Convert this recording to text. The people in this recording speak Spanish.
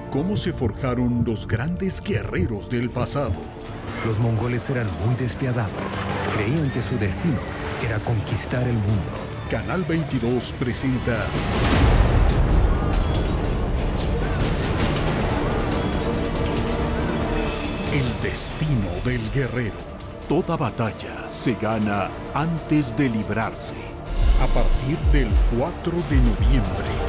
cómo se forjaron los grandes guerreros del pasado. Los mongoles eran muy despiadados. Creían que su destino era conquistar el mundo. Canal 22 presenta El destino del guerrero. Toda batalla se gana antes de librarse. A partir del 4 de noviembre.